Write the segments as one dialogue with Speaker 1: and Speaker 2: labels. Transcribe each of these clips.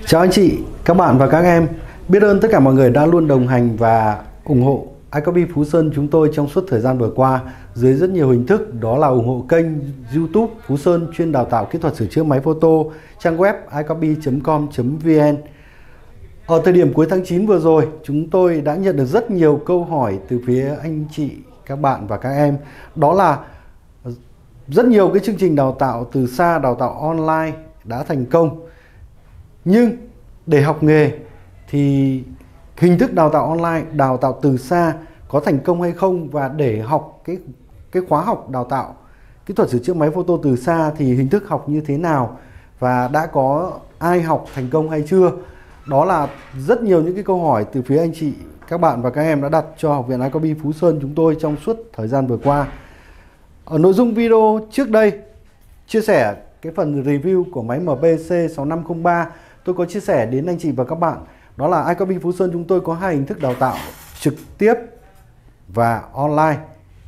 Speaker 1: Chào anh chị, các bạn và các em. Biết ơn tất cả mọi người đã luôn đồng hành và ủng hộ iCopy Phú Sơn chúng tôi trong suốt thời gian vừa qua dưới rất nhiều hình thức, đó là ủng hộ kênh YouTube Phú Sơn chuyên đào tạo kỹ thuật sửa chữa máy photo, trang web icopy.com.vn. Ở thời điểm cuối tháng 9 vừa rồi, chúng tôi đã nhận được rất nhiều câu hỏi từ phía anh chị, các bạn và các em. Đó là rất nhiều cái chương trình đào tạo từ xa, đào tạo online đã thành công. Nhưng để học nghề thì hình thức đào tạo online, đào tạo từ xa có thành công hay không, và để học cái khóa học đào tạo kỹ thuật sửa chữa máy photo từ xa thì hình thức học như thế nào, và đã có ai học thành công hay chưa. Đó là rất nhiều những cái câu hỏi từ phía anh chị, các bạn và các em đã đặt cho Học viện iCopy Phú Sơn chúng tôi trong suốt thời gian vừa qua. Ở nội dung video trước đây chia sẻ cái phần review của máy MPC 6503, tôi có chia sẻ đến anh chị và các bạn đó là iCopy Phú Sơn chúng tôi có hai hình thức đào tạo trực tiếp và online.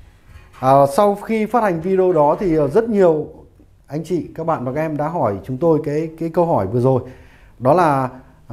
Speaker 1: Sau khi phát hành video đó thì rất nhiều anh chị, các bạn và các em đã hỏi chúng tôi cái câu hỏi vừa rồi, đó là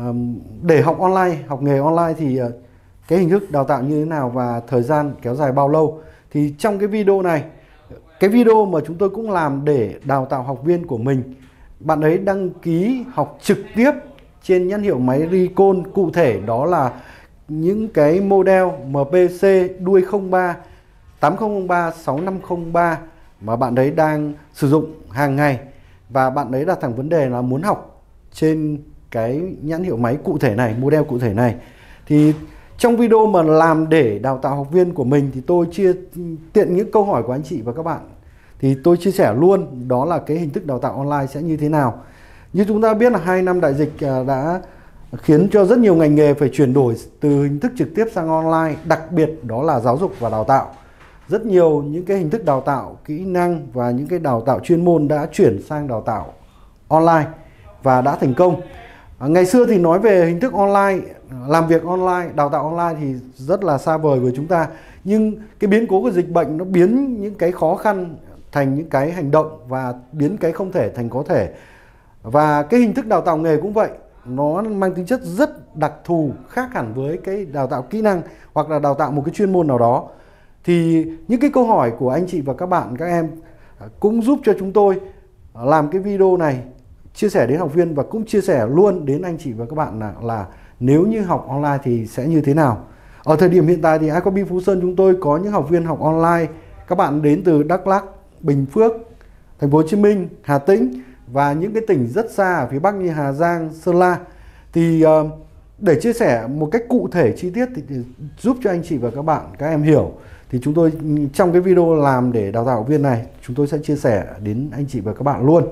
Speaker 1: để học online, học nghề online thì cái hình thức đào tạo như thế nào và thời gian kéo dài bao lâu. Thì trong cái video này, cái video mà chúng tôi cũng làm để đào tạo học viên của mình, bạn ấy đăng ký học trực tiếp trên nhãn hiệu máy Recon, cụ thể đó là những cái model MPC đuôi 03, 8003, 6503 mà bạn ấy đang sử dụng hàng ngày, và bạn ấy đặt thẳng vấn đề là muốn học trên cái nhãn hiệu máy cụ thể này, model cụ thể này. Thì trong video mà làm để đào tạo học viên của mình thì tôi tiện những câu hỏi của anh chị và các bạn thì tôi chia sẻ luôn đó là cái hình thức đào tạo online sẽ như thế nào. Như chúng ta biết là 2 năm đại dịch đã khiến cho rất nhiều ngành nghề phải chuyển đổi từ hình thức trực tiếp sang online, đặc biệt đó là giáo dục và đào tạo. Rất nhiều những cái hình thức đào tạo kỹ năng và những cái đào tạo chuyên môn đã chuyển sang đào tạo online và đã thành công. Ngày xưa thì nói về hình thức online, làm việc online, đào tạo online thì rất là xa vời với chúng ta. Nhưng cái biến cố của dịch bệnh nó biến những cái khó khăn thành những cái hành động, và biến cái không thể thành có thể. Và cái hình thức đào tạo nghề cũng vậy, nó mang tính chất rất đặc thù, khác hẳn với cái đào tạo kỹ năng hoặc là đào tạo một cái chuyên môn nào đó. Thì những cái câu hỏi của anh chị và các bạn, các em cũng giúp cho chúng tôi làm cái video này chia sẻ đến học viên, và cũng chia sẻ luôn đến anh chị và các bạn là nếu như học online thì sẽ như thế nào. Ở thời điểm hiện tại thì iCopy Phú Sơn chúng tôi có những học viên học online, các bạn đến từ Đắk Lắk, Bình Phước, Thành phố Hồ Chí Minh, Hà Tĩnh và những cái tỉnh rất xa ở phía Bắc như Hà Giang, Sơn La. Thì để chia sẻ một cách cụ thể chi tiết thì giúp cho anh chị và các bạn, các em hiểu, thì chúng tôi trong cái video làm để đào tạo học viên này, chúng tôi sẽ chia sẻ đến anh chị và các bạn luôn.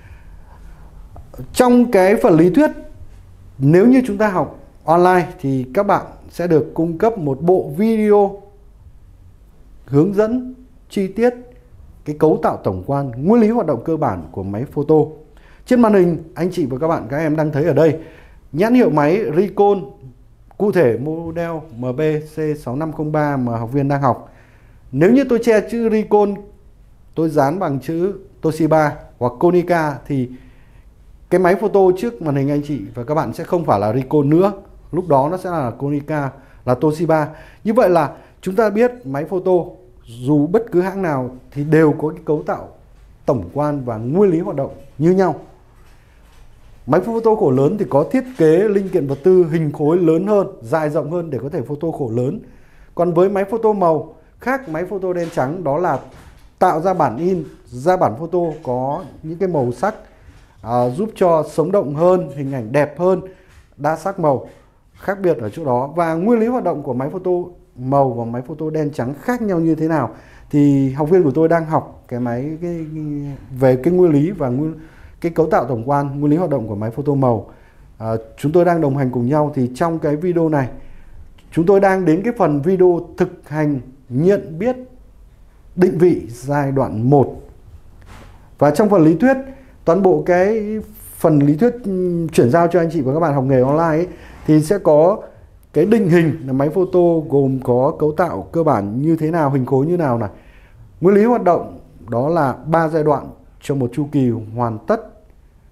Speaker 1: Trong cái phần lý thuyết, nếu như chúng ta học online thì các bạn sẽ được cung cấp một bộ video hướng dẫn chi tiết cái cấu tạo tổng quan, nguyên lý hoạt động cơ bản của máy photo. Trên màn hình anh chị và các bạn, các em đang thấy ở đây nhãn hiệu máy Recon, cụ thể model MPC 6503 mà học viên đang học. Nếu như tôi che chữ Recon, tôi dán bằng chữ Toshiba hoặc Konica thì cái máy photo trước màn hình anh chị và các bạn sẽ không phải là Recon nữa, lúc đó nó sẽ là Konica, là Toshiba. Như vậy là chúng ta biết máy photo dù bất cứ hãng nào thì đều có cái cấu tạo tổng quan và nguyên lý hoạt động như nhau. Máy photo khổ lớn thì có thiết kế linh kiện vật tư hình khối lớn hơn, dài rộng hơn để có thể photo khổ lớn. Còn với máy photo màu khác máy photo đen trắng, đó là tạo ra bản in, ra bản photo có những cái màu sắc giúp cho sống động hơn, hình ảnh đẹp hơn, đa sắc màu, khác biệt ở chỗ đó. Và nguyên lý hoạt động của máy photo màu và máy photo đen trắng khác nhau như thế nào thì học viên của tôi đang học về cái nguyên lý và cái cấu tạo tổng quan, nguyên lý hoạt động của máy photo màu. Chúng tôi đang đồng hành cùng nhau. Thì trong cái video này chúng tôi đang đến cái phần video thực hành nhận biết định vị giai đoạn 1. Và trong phần lý thuyết, toàn bộ cái phần lý thuyết chuyển giao cho anh chị và các bạn học nghề online ấy, thì sẽ có cái định hình là máy photo gồm có cấu tạo cơ bản như thế nào, hình khối như nào này. Nguyên lý hoạt động đó là 3 giai đoạn cho một chu kỳ hoàn tất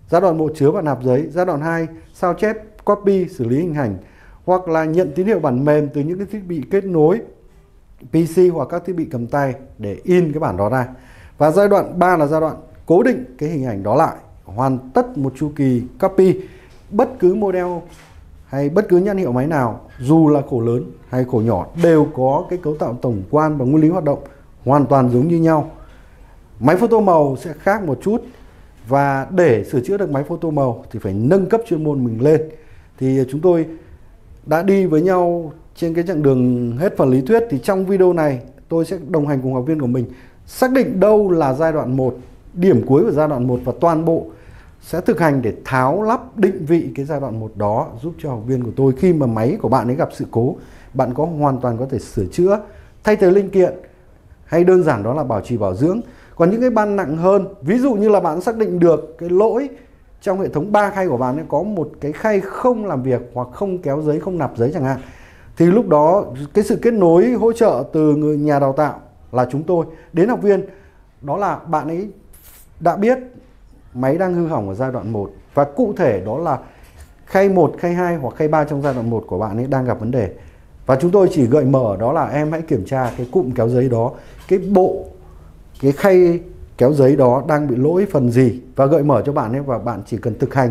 Speaker 1: Giai đoạn 1 chứa và nạp giấy. Giai đoạn 2 sao chép, copy, xử lý hình ảnh hoặc là nhận tín hiệu bản mềm từ những cái thiết bị kết nối PC hoặc các thiết bị cầm tay để in cái bản đó ra. Và giai đoạn 3 là giai đoạn cố định cái hình ảnh đó lại, hoàn tất một chu kỳ copy. Bất cứ model hay bất cứ nhãn hiệu máy nào, dù là khổ lớn hay khổ nhỏ, đều có cái cấu tạo tổng quan và nguyên lý hoạt động hoàn toàn giống như nhau. Máy photo màu sẽ khác một chút, và để sửa chữa được máy photo màu thì phải nâng cấp chuyên môn mình lên. Thì chúng tôi đã đi với nhau trên cái chặng đường hết phần lý thuyết. Thì trong video này tôi sẽ đồng hành cùng học viên của mình xác định đâu là giai đoạn 1, điểm cuối của giai đoạn 1, và toàn bộ sẽ thực hành để tháo lắp định vị cái giai đoạn 1 đó, giúp cho học viên của tôi khi mà máy của bạn ấy gặp sự cố, bạn có hoàn toàn có thể sửa chữa, thay thế linh kiện, hay đơn giản đó là bảo trì bảo dưỡng. Còn những cái ban nặng hơn, ví dụ như là bạn xác định được cái lỗi trong hệ thống 3 khay của bạn ấy có một cái khay không làm việc hoặc không kéo giấy, không nạp giấy chẳng hạn, thì lúc đó cái sự kết nối hỗ trợ từ người nhà đào tạo là chúng tôi đến học viên, đó là bạn ấy đã biết máy đang hư hỏng ở giai đoạn 1, và cụ thể đó là khay 1, khay 2 hoặc khay 3 trong giai đoạn 1 của bạn ấy đang gặp vấn đề. Và chúng tôi chỉ gợi mở đó là em hãy kiểm tra cái cụm kéo giấy đó, cái khay kéo giấy đó đang bị lỗi phần gì, và gợi mở cho bạn ấy, và bạn chỉ cần thực hành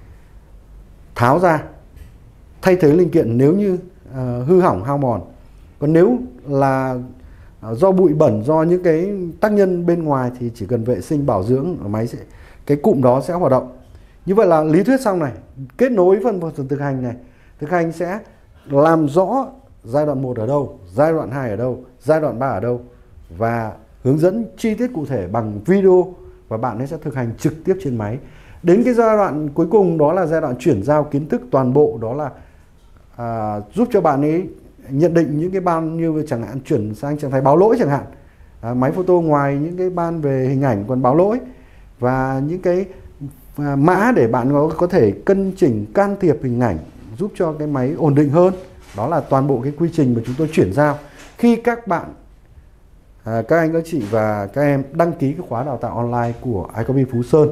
Speaker 1: tháo ra, thay thế linh kiện nếu như hư hỏng hao mòn. Còn nếu là do bụi bẩn, do những cái tác nhân bên ngoài thì chỉ cần vệ sinh bảo dưỡng, máy sẽ, cái cụm đó sẽ hoạt động. Như vậy là lý thuyết xong này, kết nối phần thực hành này. Thực hành sẽ làm rõ giai đoạn 1 ở đâu, giai đoạn 2 ở đâu, giai đoạn 3 ở đâu, và hướng dẫn chi tiết cụ thể bằng video, và bạn ấy sẽ thực hành trực tiếp trên máy. Đến cái giai đoạn cuối cùng đó là giai đoạn chuyển giao kiến thức toàn bộ, đó là giúp cho bạn ấy nhận định những cái ban như chẳng hạn chuyển sang trạng thái báo lỗi chẳng hạn. Máy photo ngoài những cái ban về hình ảnh còn báo lỗi, và những cái mã để bạn có thể cân chỉnh, can thiệp hình ảnh, giúp cho cái máy ổn định hơn. Đó là toàn bộ cái quy trình mà chúng tôi chuyển giao khi các bạn, các anh, các chị và các em đăng ký cái khóa đào tạo online của iCopy Phú Sơn.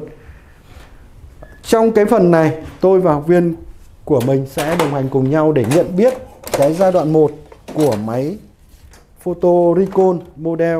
Speaker 1: Trong cái phần này, tôi và học viên của mình sẽ đồng hành cùng nhau để nhận biết cái giai đoạn 1 của máy Photo Recon model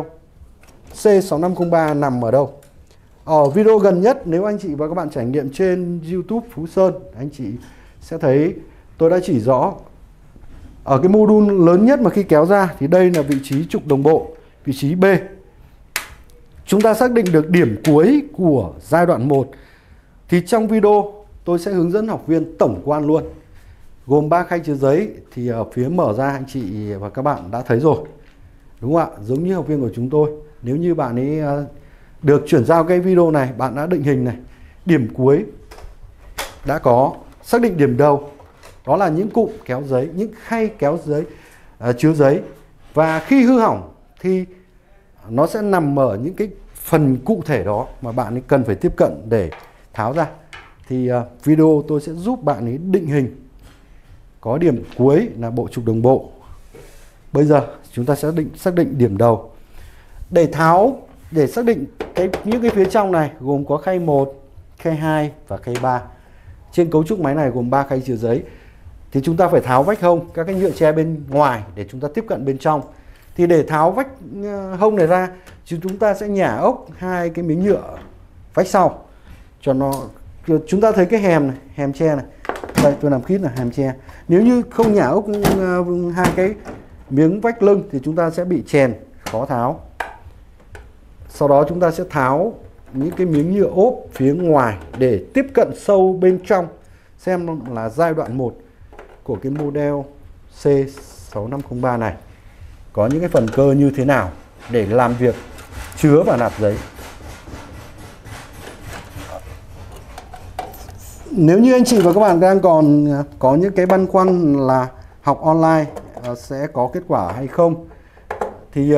Speaker 1: C6503 nằm ở đâu. Ở video gần nhất, nếu anh chị và các bạn trải nghiệm trên YouTube Phú Sơn, anh chị sẽ thấy tôi đã chỉ rõ ở cái module lớn nhất mà khi kéo ra thì đây là vị trí trục đồng bộ, vị trí B. Chúng ta xác định được điểm cuối của giai đoạn 1. Thì trong video tôi sẽ hướng dẫn học viên tổng quan luôn, gồm 3 khay chứa giấy. Thì ở phía mở ra anh chị và các bạn đã thấy rồi, đúng không ạ? Giống như học viên của chúng tôi, nếu như bạn ấy được chuyển giao cái video này, bạn đã định hình này, điểm cuối đã có, xác định điểm đầu, đó là những cụm kéo giấy, những khay kéo giấy, chứa giấy. Và khi hư hỏng thì nó sẽ nằm ở những cái phần cụ thể đó mà bạn ấy cần phải tiếp cận để tháo ra. Thì video tôi sẽ giúp bạn ấy định hình. Có điểm cuối là bộ trục đồng bộ. Bây giờ chúng ta sẽ xác định điểm đầu. Để tháo, để xác định những cái phía trong này gồm có khay 1, khay 2 và khay 3. Trên cấu trúc máy này gồm 3 khay chứa giấy. Thì chúng ta phải tháo vách hông, các cái nhựa tre bên ngoài để chúng ta tiếp cận bên trong. Thì để tháo vách hông này ra, chúng ta sẽ nhả ốc 2 cái miếng nhựa vách sau cho nó. Chúng ta thấy cái hèm này, hèm tre này. Đây tôi làm khít là hèm tre. Nếu như không nhả ốc 2 cái miếng vách lưng thì chúng ta sẽ bị chèn, khó tháo. Sau đó chúng ta sẽ tháo những cái miếng nhựa ốp phía ngoài để tiếp cận sâu bên trong, xem là giai đoạn 1 của cái model C6503 này có những cái phần cơ như thế nào để làm việc chứa và nạp giấy. Nếu như anh chị và các bạn đang còn có những cái băn khoăn là học online sẽ có kết quả hay không, thì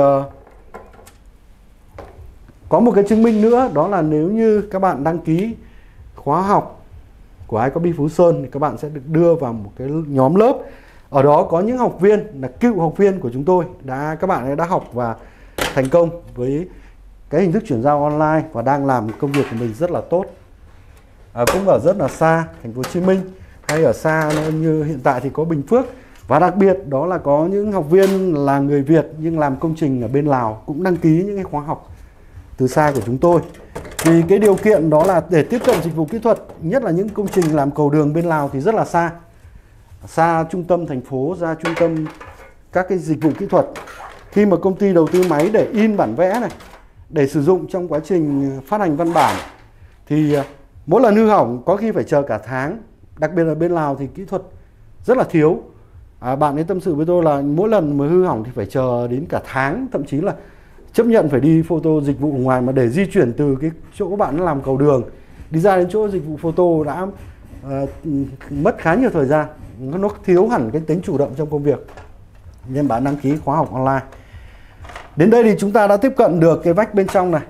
Speaker 1: có một cái chứng minh nữa, đó là nếu như các bạn đăng ký khóa học của iCopy Phú Sơn thì các bạn sẽ được đưa vào một cái nhóm lớp. Ở đó có những học viên là cựu học viên của chúng tôi, các bạn ấy đã học và thành công với cái hình thức chuyển giao online và đang làm công việc của mình rất là tốt. cũng ở rất là xa, thành phố Hồ Chí Minh, hay ở xa như hiện tại thì có Bình Phước. Và đặc biệt đó là có những học viên là người Việt nhưng làm công trình ở bên Lào cũng đăng ký những cái khóa học từ xa của chúng tôi. Vì cái điều kiện đó là để tiếp cận dịch vụ kỹ thuật, nhất là những công trình làm cầu đường bên Lào thì rất là xa. Xa trung tâm thành phố, ra trung tâm các cái dịch vụ kỹ thuật. Khi mà công ty đầu tư máy để in bản vẽ này, để sử dụng trong quá trình phát hành văn bản, thì mỗi lần hư hỏng có khi phải chờ cả tháng. Đặc biệt là bên Lào thì kỹ thuật rất là thiếu. Bạn ấy tâm sự với tôi là mỗi lần mà hư hỏng thì phải chờ đến cả tháng, thậm chí là chấp nhận phải đi photo dịch vụ ngoài, mà để di chuyển từ cái chỗ bạn làm cầu đường đi ra đến chỗ dịch vụ photo đã mất khá nhiều thời gian. Nó thiếu hẳn cái tính chủ động trong công việc, nên bạn đăng ký khóa học online. Đến đây thì chúng ta đã tiếp cận được cái vách bên trong này.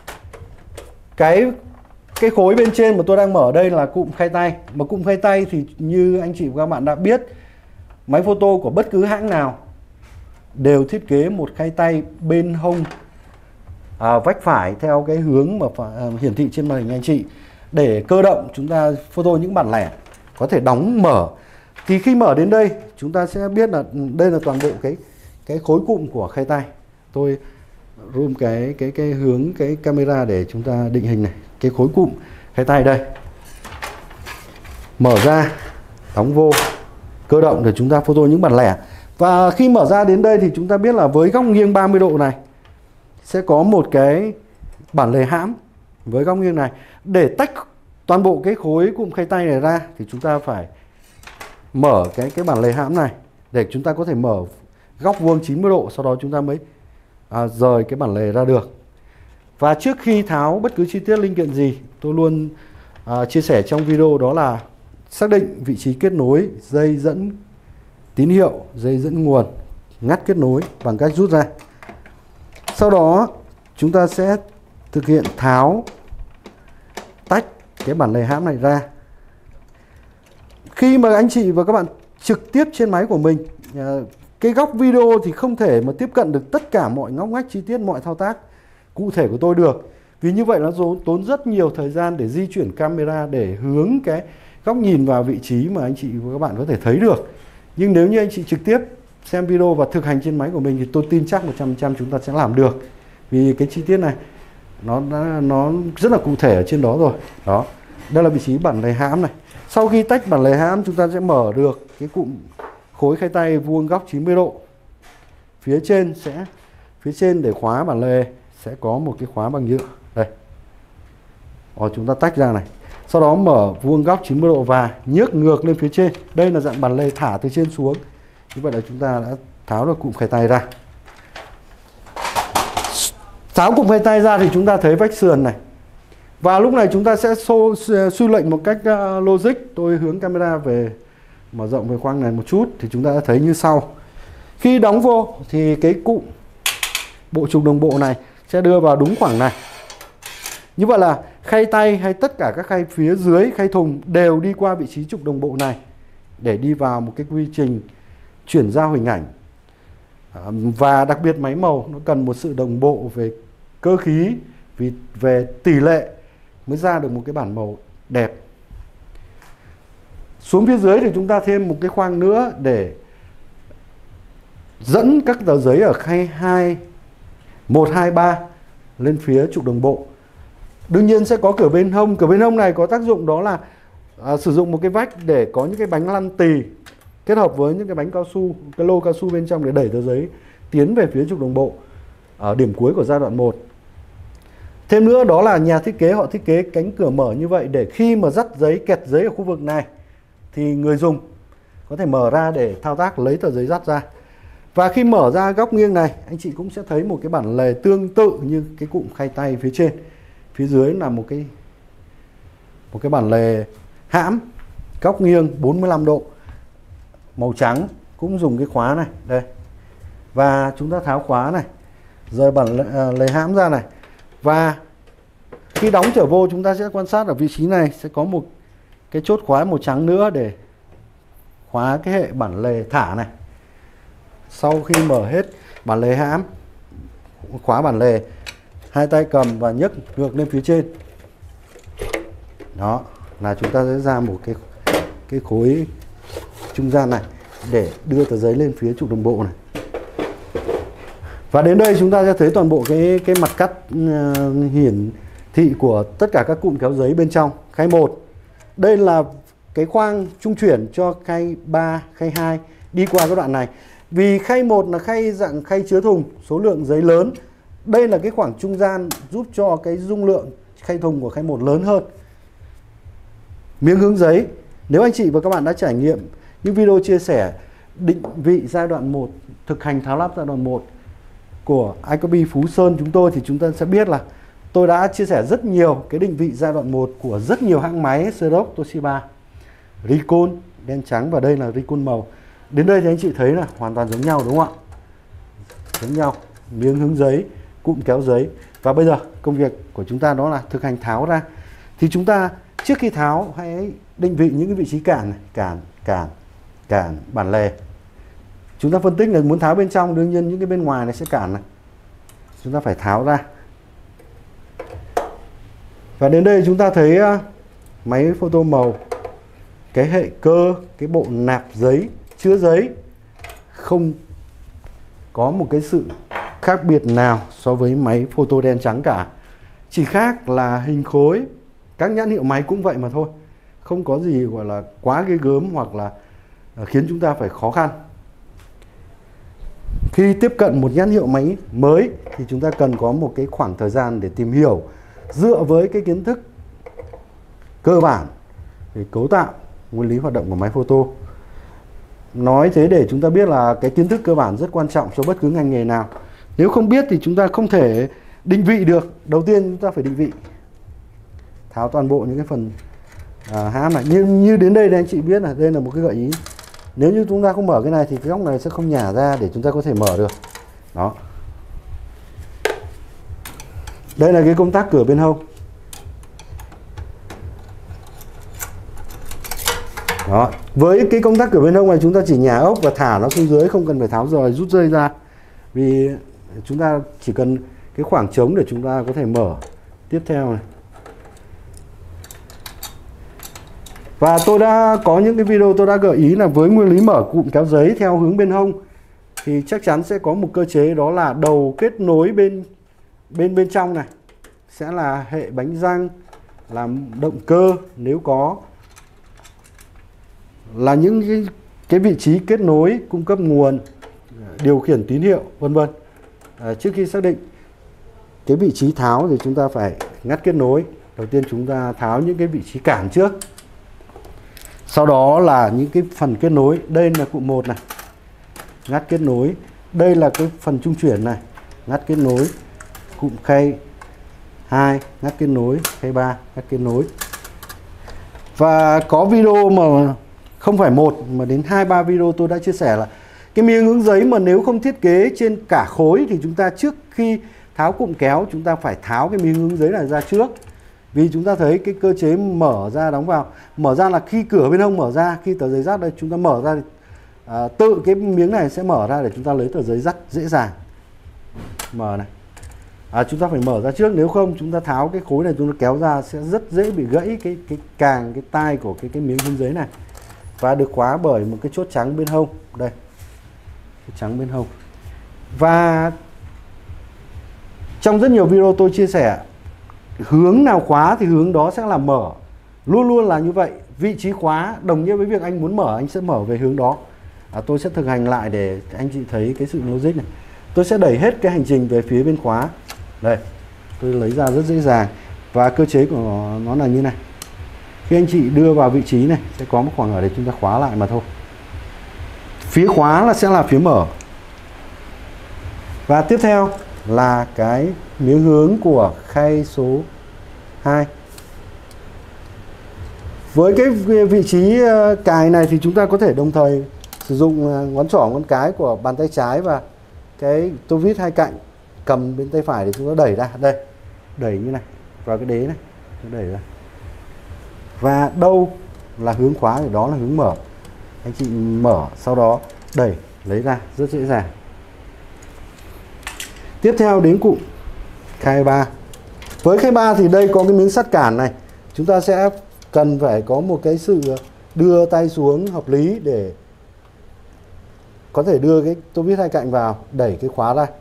Speaker 1: Cái khối bên trên mà tôi đang mở ở đây là cụm khay tay. Mà cụm khay tay thì như anh chị và các bạn đã biết, máy photo của bất cứ hãng nào đều thiết kế một khay tay bên hông vách phải theo cái hướng mà hiển thị trên màn hình anh chị, để cơ động chúng ta photo những bản lẻ có thể đóng mở. Thì khi mở đến đây chúng ta sẽ biết là đây là toàn bộ cái khối cụm của khay tay. Tôi zoom cái hướng cái camera để chúng ta định hình này. Cái khối cụm khay tay đây, mở ra đóng vô, cơ động để chúng ta photo những bản lẻ. Và khi mở ra đến đây thì chúng ta biết là với góc nghiêng 30 độ này sẽ có một cái bản lề hãm với góc nghiêng này. Để tách toàn bộ cái khối cụm khay tay này ra thì chúng ta phải mở cái bản lề hãm này để chúng ta có thể mở góc vuông 90 độ, sau đó chúng ta mới rời cái bản lề ra được. Và trước khi tháo bất cứ chi tiết linh kiện gì, tôi luôn chia sẻ trong video, đó là xác định vị trí kết nối dây dẫn tín hiệu, dây dẫn nguồn, ngắt kết nối bằng cách rút ra. Sau đó chúng ta sẽ thực hiện tháo tách cái bản lề hãm này ra. Khi mà anh chị và các bạn trực tiếp trên máy của mình, cái góc video thì không thể mà tiếp cận được tất cả mọi ngóc ngách chi tiết, mọi thao tác cụ thể của tôi được. Vì như vậy nó tốn rất nhiều thời gian để di chuyển camera để hướng cái góc nhìn vào vị trí mà anh chị và các bạn có thể thấy được. Nhưng nếu như anh chị trực tiếp xem video và thực hành trên máy của mình thì tôi tin chắc 100% chúng ta sẽ làm được. Vì cái chi tiết này nó rất là cụ thể ở trên đó rồi. Đó, đây là vị trí bản lề hãm này. Sau khi tách bản lề hãm, chúng ta sẽ mở được cái cụm khối khay tay vuông góc 90 độ. Phía trên để khóa bản lề sẽ có một cái khóa bằng nhựa đây. Chúng ta tách ra này. Sau đó mở vuông góc 90 độ và nhấc ngược lên phía trên. Đây là dạng bản lề thả từ trên xuống. Như vậy là chúng ta đã tháo được cụm khay tay ra. Tháo cụm khay tay ra thì chúng ta thấy vách sườn này. Và lúc này chúng ta sẽ suy lệnh một cách logic. Tôi hướng camera về, mở rộng về khoang này một chút thì chúng ta đã thấy như sau. Khi đóng vô thì cái cụm bộ trục đồng bộ này sẽ đưa vào đúng khoảng này. Như vậy là khay tay hay tất cả các khay phía dưới khay thùng đều đi qua vị trí trục đồng bộ này để đi vào một cái quy trình chuyển giao hình ảnh. Và đặc biệt máy màu nó cần một sự đồng bộ về cơ khí, về tỷ lệ mới ra được một cái bản màu đẹp. Xuống phía dưới thì chúng ta thêm một cái khoang nữa để dẫn các tờ giấy ở khay 1, 2, 3 lên phía trục đồng bộ. Đương nhiên sẽ có cửa bên hông. Cửa bên hông này có tác dụng đó là sử dụng một cái vách để có những cái bánh lăn tì kết hợp với những cái bánh cao su, cái lô cao su bên trong để đẩy tờ giấy tiến về phía trục đồng bộ ở điểm cuối của giai đoạn 1. Thêm nữa đó là nhà thiết kế họ thiết kế cánh cửa mở như vậy để khi mà dắt giấy, kẹt giấy ở khu vực này thì người dùng có thể mở ra để thao tác lấy tờ giấy dắt ra. Và khi mở ra góc nghiêng này, anh chị cũng sẽ thấy một cái bản lề tương tự như cái cụm khay tay phía trên. Phía dưới là một cái bản lề hãm góc nghiêng 45 độ màu trắng, cũng dùng cái khóa này đây. Và chúng ta tháo khóa này, rời bản lề hãm ra này. Và khi đóng trở vô, chúng ta sẽ quan sát ở vị trí này sẽ có một cái chốt khóa màu trắng nữa để khóa cái hệ bản lề thả này. Sau khi mở hết bản lề hãm, khóa bản lề, hai tay cầm và nhấc ngược lên phía trên. Đó, là chúng ta sẽ ra một cái khối trung gian này để đưa tờ giấy lên phía trục đồng bộ này. Và đến đây chúng ta sẽ thấy toàn bộ cái mặt cắt hiển thị của tất cả các cụm kéo giấy bên trong khay 1. Đây là cái khoang trung chuyển cho khay 3, khay 2 đi qua cái đoạn này. Vì khay 1 là khay dạng khay chứa thùng, số lượng giấy lớn. Đây là cái khoảng trung gian giúp cho cái dung lượng khay thùng của khay 1 lớn hơn. Miếng hướng giấy, nếu anh chị và các bạn đã trải nghiệm những video chia sẻ định vị giai đoạn 1, thực hành tháo lắp giai đoạn 1 của iCopy Phú Sơn chúng tôi, thì chúng ta sẽ biết là tôi đã chia sẻ rất nhiều cái định vị giai đoạn 1 của rất nhiều hãng máy, Xerox, Toshiba, Recon đen trắng và đây là Recon màu. Đến đây thì anh chị thấy là hoàn toàn giống nhau đúng không ạ? Giống nhau, miếng hướng giấy, cụm kéo giấy. Và bây giờ công việc của chúng ta đó là thực hành tháo ra. Thì chúng ta trước khi tháo hãy định vị những cái vị trí cản này, cản, bản lề. Chúng ta phân tích là muốn tháo bên trong, đương nhiên những cái bên ngoài này sẽ cản này. Chúng ta phải tháo ra. Và đến đây chúng ta thấy máy photo màu, cái hệ cơ, cái bộ nạp giấy, chứa giấy không có một cái sự khác biệt nào so với máy photo đen trắng cả. Chỉ khác là hình khối, các nhãn hiệu máy cũng vậy mà thôi. Không có gì gọi là quá ghê gớm hoặc là khiến chúng ta phải khó khăn. Khi tiếp cận một nhãn hiệu máy mới thì chúng ta cần có một cái khoảng thời gian để tìm hiểu dựa với cái kiến thức cơ bản về cấu tạo, nguyên lý hoạt động của máy photo. Nói thế để chúng ta biết là cái kiến thức cơ bản rất quan trọng cho bất cứ ngành nghề nào. Nếu không biết thì chúng ta không thể định vị được. Đầu tiên chúng ta phải định vị. Tháo toàn bộ những cái phần hãm này. Như đến đây thì anh chị biết là đây là một cái gợi ý. Nếu như chúng ta không mở cái này thì cái góc này sẽ không nhả ra để chúng ta có thể mở được. Đó. Đây là cái công tắc cửa bên hông. Đó. Với cái công tắc cửa bên hông này chúng ta chỉ nhả ốc và thả nó xuống dưới, không cần phải tháo rời rút dây ra. Vì chúng ta chỉ cần cái khoảng trống để chúng ta có thể mở tiếp theo này. Và tôi đã có những cái video tôi đã gợi ý là với nguyên lý mở cụm kéo giấy theo hướng bên hông thì chắc chắn sẽ có một cơ chế, đó là đầu kết nối bên trong này sẽ là hệ bánh răng, làm động cơ nếu có, là những cái vị trí kết nối cung cấp nguồn, điều khiển tín hiệu vân vân. Trước khi xác định cái vị trí tháo thì chúng ta phải ngắt kết nối. Đầu tiên chúng ta tháo những cái vị trí cản trước. Sau đó là những cái phần kết nối. Đây là cụm 1 này, ngắt kết nối. Đây là cái phần trung chuyển này, ngắt kết nối. Cụm khay 2, ngắt kết nối. Khay 3, ngắt kết nối. Và có video mà không phải một mà đến 2-3 video tôi đã chia sẻ là cái miếng hướng giấy mà nếu không thiết kế trên cả khối thì chúng ta trước khi tháo cụm kéo chúng ta phải tháo cái miếng hướng giấy này ra trước. Vì chúng ta thấy cái cơ chế mở ra đóng vào. Mở ra là khi cửa bên hông mở ra, khi tờ giấy dắt đây chúng ta mở ra tự cái miếng này sẽ mở ra để chúng ta lấy tờ giấy dắt dễ dàng. Mở này. Chúng ta phải mở ra trước, nếu không chúng ta tháo cái khối này chúng ta kéo ra sẽ rất dễ bị gãy cái càng, cái tai của cái miếng hướng giấy này. Và được khóa bởi một cái chốt trắng bên hông. Đây. Chốt trắng bên hông. Và trong rất nhiều video tôi chia sẻ hướng nào khóa thì hướng đó sẽ là mở. Luôn luôn là như vậy. Vị trí khóa đồng nghĩa với việc anh muốn mở, anh sẽ mở về hướng đó. Tôi sẽ thực hành lại để anh chị thấy cái sự logic này. Tôi sẽ đẩy hết cái hành trình về phía bên khóa. Đây, tôi lấy ra rất dễ dàng. Và cơ chế của nó là như này. Khi anh chị đưa vào vị trí này sẽ có một khoảng ở để chúng ta khóa lại mà thôi. Phía khóa là sẽ là phía mở. Và tiếp theo là cái miếng hướng của khay số 2. Với cái vị trí cài này thì chúng ta có thể đồng thời sử dụng ngón trỏ ngón cái của bàn tay trái và cái tô vít hai cạnh cầm bên tay phải để chúng ta đẩy ra. Đây, đẩy như này vào cái đế này, đẩy ra. Và đâu là hướng khóa thì đó là hướng mở. Anh chị mở sau đó đẩy lấy ra rất dễ dàng. Tiếp theo đến cụm khay 3. Với khay 3 thì đây có cái miếng sắt cản này. Chúng ta sẽ cần phải có một cái sự đưa tay xuống hợp lý để có thể đưa cái tô vít hai cạnh vào, đẩy cái khóa ra.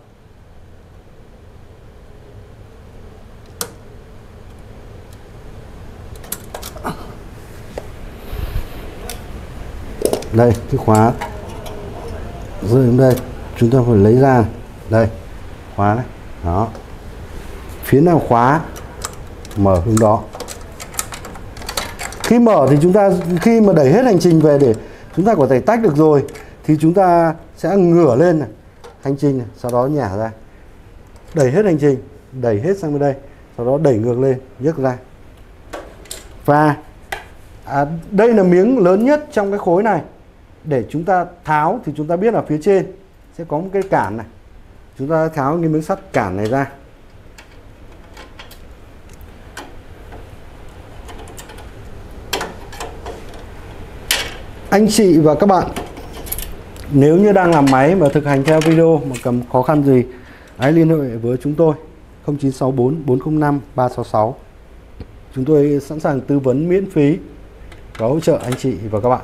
Speaker 1: Đây, cái khóa rơi đến đây, chúng ta phải lấy ra. Đây, khóa này. Đó. Phía nào khóa mở hướng đó. Khi mở thì chúng ta, khi mà đẩy hết hành trình về để chúng ta có thể tách được rồi thì chúng ta sẽ ngửa lên này, hành trình này, sau đó nhả ra. Đẩy hết hành trình, đẩy hết sang bên đây, sau đó đẩy ngược lên, nhấc ra. Và đây là miếng lớn nhất trong cái khối này. Để chúng ta tháo thì chúng ta biết là phía trên sẽ có một cái cản này. Chúng ta tháo cái miếng sắt cản này ra. Anh chị và các bạn nếu như đang làm máy và thực hành theo video mà cầm khó khăn gì, hãy liên hệ với chúng tôi 0964 405 366. Chúng tôi sẵn sàng tư vấn miễn phí và hỗ trợ anh chị và các bạn.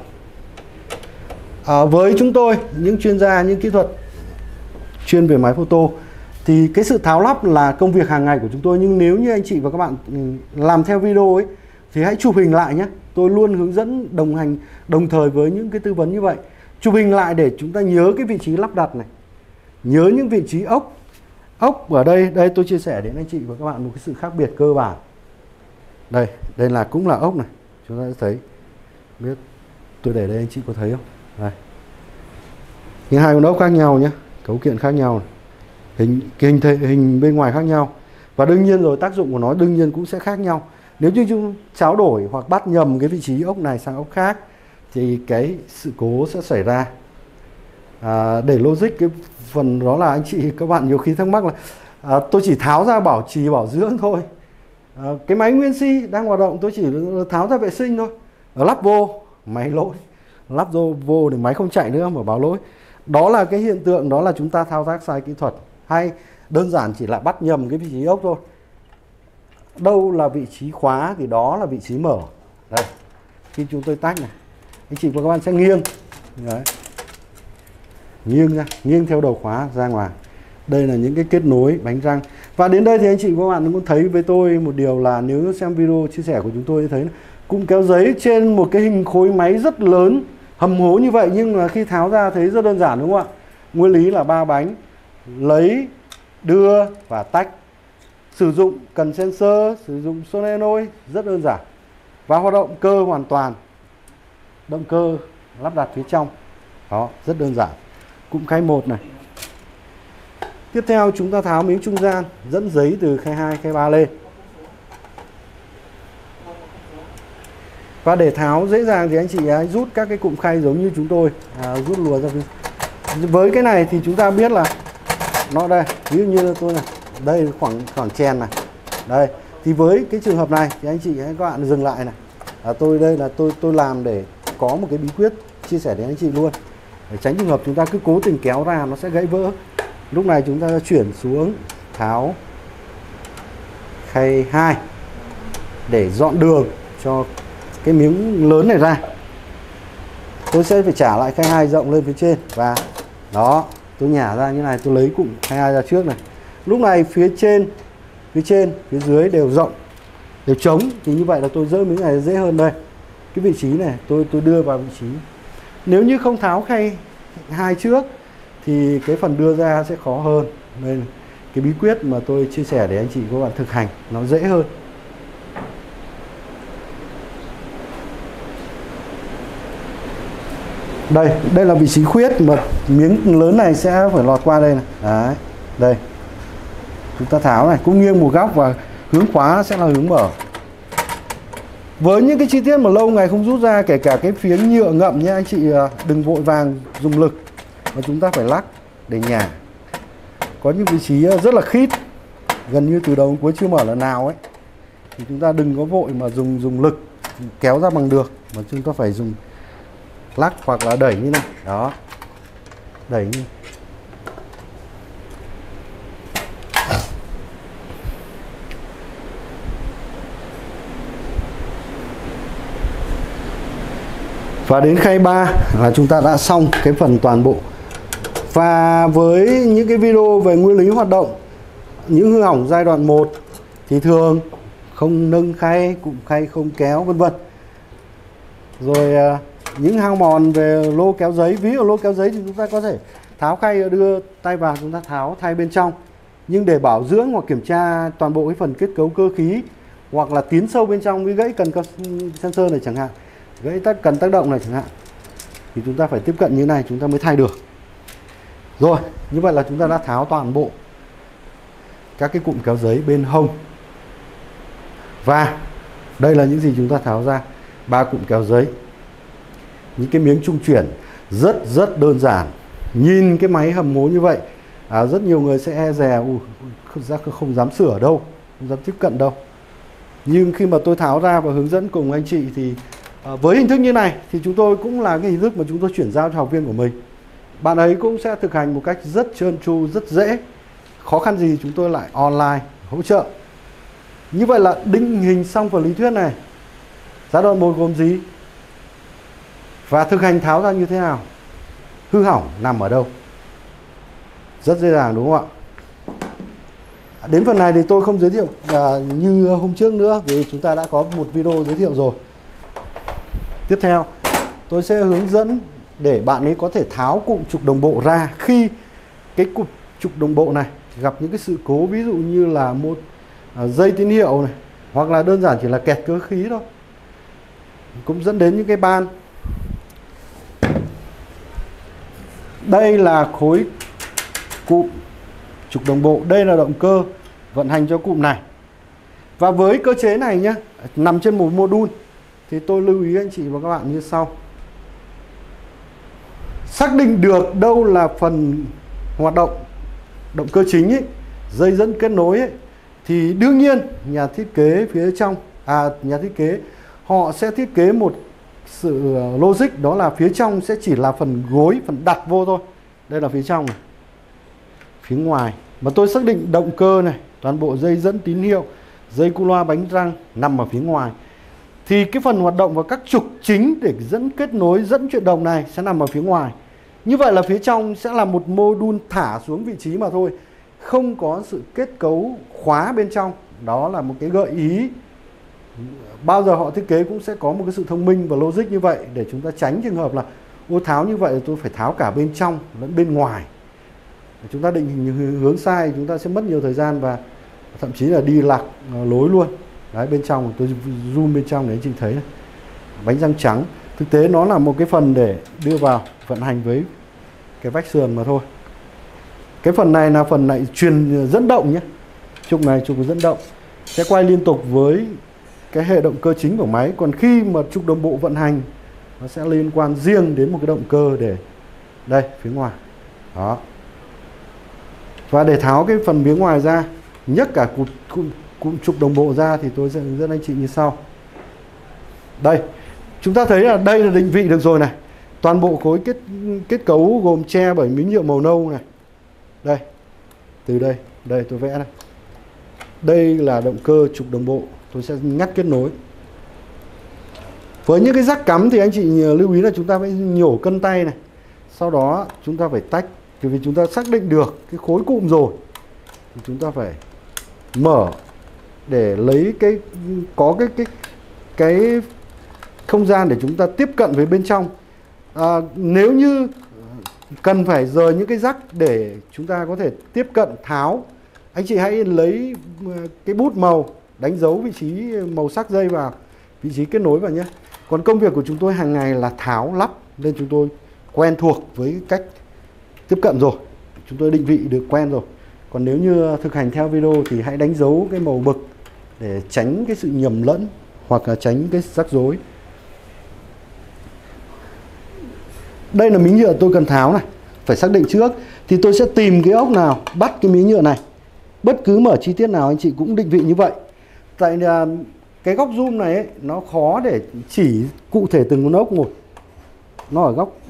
Speaker 1: Với chúng tôi, những chuyên gia, những kỹ thuật chuyên về máy photo thì cái sự tháo lắp là công việc hàng ngày của chúng tôi. Nhưng nếu như anh chị và các bạn làm theo video ấy thì hãy chụp hình lại nhé. Tôi luôn hướng dẫn đồng hành đồng thời với những cái tư vấn như vậy. Chụp hình lại để chúng ta nhớ cái vị trí lắp đặt này, nhớ những vị trí ốc ở đây. Đây tôi chia sẻ đến anh chị và các bạn một cái sự khác biệt cơ bản. Đây là cũng là ốc này, chúng ta sẽ thấy, biết tôi để đây anh chị có thấy không? Đây, những hai con ốc khác nhau nhé, cấu kiện khác nhau, hình bên ngoài khác nhau, và đương nhiên rồi tác dụng của nó đương nhiên cũng sẽ khác nhau. Nếu như chúng tráo đổi hoặc bắt nhầm cái vị trí ốc này sang ốc khác thì cái sự cố sẽ xảy ra. Để logic cái phần đó là anh chị các bạn nhiều khi thắc mắc là tôi chỉ tháo ra bảo trì bảo dưỡng thôi. Cái máy nguyên si đang hoạt động tôi chỉ tháo ra vệ sinh thôi, lắp vô máy lỗi, lắp vô để máy không chạy nữa mà báo lỗi. Đó là cái hiện tượng, đó là chúng ta thao tác sai kỹ thuật, hay đơn giản chỉ là bắt nhầm cái vị trí ốc thôi. Đâu là vị trí khóa thì đó là vị trí mở. Đây, khi chúng tôi tách này, anh chị và các bạn sẽ nghiêng. Đấy. Nghiêng ra, nghiêng theo đầu khóa ra ngoài. Đây là những cái kết nối bánh răng. Và đến đây thì anh chị và các bạn cũng thấy với tôi một điều là nếu xem video chia sẻ của chúng tôi thấy cũng kéo giấy trên một cái hình khối máy rất lớn, hầm hố như vậy, nhưng mà khi tháo ra thấy rất đơn giản đúng không ạ? Nguyên lý là 3 bánh, lấy, đưa và tách. Sử dụng cần sensor, sử dụng solenoid rất đơn giản. Và hoạt động cơ hoàn toàn, động cơ lắp đặt phía trong. Đó, rất đơn giản. Cụm khay 1 này. Tiếp theo chúng ta tháo miếng trung gian, dẫn giấy từ khay 2, khay 3 lên. Và để tháo dễ dàng thì anh chị ấy rút các cái cụm khay giống như chúng tôi, rút lùa ra phía. Với cái này thì chúng ta biết là nó đây, ví dụ như là tôi này, đây khoảng chèn này. Đây, thì với cái trường hợp này thì anh chị các bạn dừng lại này. Tôi đây là tôi làm để có một cái bí quyết chia sẻ đến anh chị luôn. Để tránh trường hợp chúng ta cứ cố tình kéo ra nó sẽ gãy vỡ. Lúc này chúng ta chuyển xuống tháo khay 2 để dọn đường cho cái miếng lớn này ra. Tôi sẽ phải trả lại khay 2 rộng lên phía trên, và đó, tôi nhả ra như này, tôi lấy cụm khay 2 ra trước này. Lúc này phía trên, phía dưới đều rộng, đều trống, thì như vậy là tôi dỡ miếng này dễ hơn. Đây, cái vị trí này tôi đưa vào vị trí. Nếu như không tháo khay 2 trước thì cái phần đưa ra sẽ khó hơn. Nên cái bí quyết mà tôi chia sẻ để anh chị các bạn thực hành nó dễ hơn. Đây là vị trí khuyết mà miếng lớn này sẽ phải lọt qua đây này. Đấy, đây. Chúng ta tháo này, cũng nghiêng một góc và hướng khóa sẽ là hướng mở. Với những cái chi tiết mà lâu ngày không rút ra, kể cả cái phiến nhựa ngậm nhé, anh chị đừng vội vàng dùng lực mà chúng ta phải lắc để nhả. Có những vị trí rất là khít, gần như từ đầu đến cuối chưa mở lần nào ấy, thì chúng ta đừng có vội mà dùng lực kéo ra bằng được, mà chúng ta phải dùng lắc hoặc là đẩy như này. Đó, đẩy như Và đến khay 3 là chúng ta đã xong cái phần toàn bộ. Và với những cái video về nguyên lý hoạt động, những hư hỏng giai đoạn 1 thì thường không nâng khay, cụm khay không kéo vân vân. Rồi những hao mòn về lô kéo giấy, ví dụ lô kéo giấy thì chúng ta có thể tháo khay, đưa tay vào chúng ta tháo thay bên trong. Nhưng để bảo dưỡng hoặc kiểm tra toàn bộ cái phần kết cấu cơ khí hoặc là tiến sâu bên trong, với gãy cần sensor này chẳng hạn, gãy cần tác động này chẳng hạn, thì chúng ta phải tiếp cận như này chúng ta mới thay được. Rồi, như vậy là chúng ta đã tháo toàn bộ các cái cụm kéo giấy bên hông. Và đây là những gì chúng ta tháo ra. 3 cụm kéo giấy, những cái miếng trung chuyển rất đơn giản. Nhìn cái máy hầm hố như vậy, rất nhiều người sẽ e dè, không dám sửa đâu, không dám tiếp cận đâu. Nhưng khi mà tôi tháo ra và hướng dẫn cùng anh chị thì với hình thức như này thì chúng tôi cũng là cái hình thức mà chúng tôi chuyển giao cho học viên của mình. Bạn ấy cũng sẽ thực hành một cách rất trơn tru, rất dễ. Khó khăn gì chúng tôi lại online hỗ trợ. Như vậy là định hình xong phần lý thuyết này. Giai đoạn 1 gồm gì? Và thực hành tháo ra như thế nào? Hư hỏng nằm ở đâu? Rất dễ dàng đúng không ạ? Đến phần này thì tôi không giới thiệu như hôm trước nữa, vì chúng ta đã có một video giới thiệu rồi. Tiếp theo tôi sẽ hướng dẫn để bạn ấy có thể tháo cụm trục đồng bộ ra khi cái cụm trục đồng bộ này gặp những cái sự cố, ví dụ như là một dây tín hiệu này, hoặc là đơn giản chỉ là kẹt cơ khí thôi, cũng dẫn đến những cái ban. Đây là khối cụm trục đồng bộ, đây là động cơ vận hành cho cụm này. Và với cơ chế này nhé, nằm trên một module, thì tôi lưu ý anh chị và các bạn như sau. Xác định được đâu là phần hoạt động, động cơ chính ấy, dây dẫn kết nối ấy, thì đương nhiên nhà thiết kế phía trong, nhà thiết kế họ sẽ thiết kế một sự logic, đó là phía trong sẽ chỉ là phần gối, phần đặt vô thôi. Đây là phía trong này. Phía ngoài mà tôi xác định động cơ này, toàn bộ dây dẫn tín hiệu, dây cu loa, bánh răng nằm ở phía ngoài, thì cái phần hoạt động và các trục chính để dẫn kết nối, dẫn chuyển động này sẽ nằm ở phía ngoài. Như vậy là phía trong sẽ là một module thả xuống vị trí mà thôi, không có sự kết cấu khóa bên trong. Đó là một cái gợi ý. Bao giờ họ thiết kế cũng sẽ có một cái sự thông minh và logic như vậy, để chúng ta tránh trường hợp là ô tháo như vậy tôi phải tháo cả bên trong lẫn bên ngoài. Chúng ta định hình hướng sai, chúng ta sẽ mất nhiều thời gian và thậm chí là đi lạc lối luôn. Đấy, bên trong tôi zoom bên trong để anh chị thấy này. Bánh răng trắng, thực tế nó là một cái phần để đưa vào vận hành với cái vách sườn mà thôi. Cái phần này là phần này truyền dẫn động nhé. Trục này trục dẫn động sẽ quay liên tục với cái hệ động cơ chính của máy. Còn khi mà trục đồng bộ vận hành, nó sẽ liên quan riêng đến một cái động cơ để đây phía ngoài. Đó. Và để tháo cái phần phía ngoài ra, nhấc cả cụm trục đồng bộ ra, thì tôi sẽ hướng dẫn anh chị như sau. Đây, chúng ta thấy là đây là định vị được rồi này. Toàn bộ khối kết cấu gồm che bởi miếng nhựa màu nâu này. Đây, từ đây tôi vẽ này. Đây là động cơ trục đồng bộ, tôi sẽ ngắt kết nối. Với những cái rắc cắm thì anh chị lưu ý là chúng ta phải nhổ cân tay này. Sau đó chúng ta phải tách, vì chúng ta xác định được cái khối cụm rồi thì chúng ta phải mở để lấy cái không gian để chúng ta tiếp cận với bên trong. Nếu như cần phải rời những cái rắc để chúng ta có thể tiếp cận tháo, anh chị hãy lấy cái bút màu đánh dấu vị trí màu sắc dây vào vị trí kết nối vào nhé. Còn công việc của chúng tôi hàng ngày là tháo lắp, nên chúng tôi quen thuộc với cách tiếp cận rồi, chúng tôi định vị được quen rồi. Còn nếu như thực hành theo video thì hãy đánh dấu cái màu mực để tránh cái sự nhầm lẫn hoặc là tránh cái rắc rối. Đây là miếng nhựa tôi cần tháo này, phải xác định trước. Thì tôi sẽ tìm cái ốc nào bắt cái miếng nhựa này. Bất cứ mở chi tiết nào anh chị cũng định vị như vậy. Tại cái góc zoom này ấy, nó khó để chỉ cụ thể từng con ốc một. Nó ở góc